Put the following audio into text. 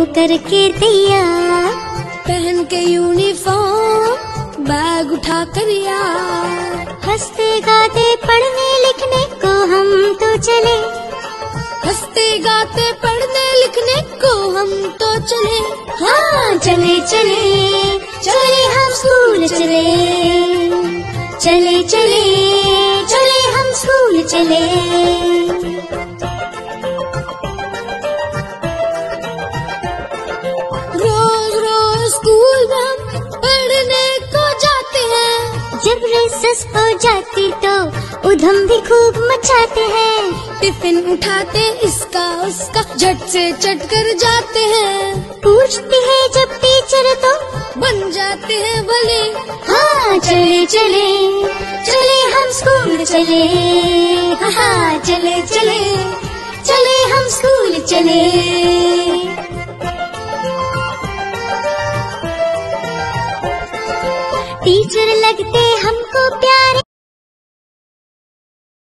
हो करके तैयार, पहन के यूनिफॉर्म बैग उठा कर यार। हंसते गाते पढ़ने लिखने को हम तो चले, हंसते गाते पढ़ने लिखने को हम तो चले। हाँ चले चले चले हम स्कूल चले, चले चले चले हम स्कूल चले। रोज रोज स्कूल में हम पढ़ने को जाते हैं, जब रेसेस हो जाती तो उधम भी खूब मचाते हैं। टिफिन उठाते इसका उसका झट से चट कर जाते हैं। पूछती है जब टीचर तो बन जाते हैं भले। हाँ चले चले चले हम स्कूल चले, हाँ चले चले चले हम स्कूल चले। टीचर लगते हमको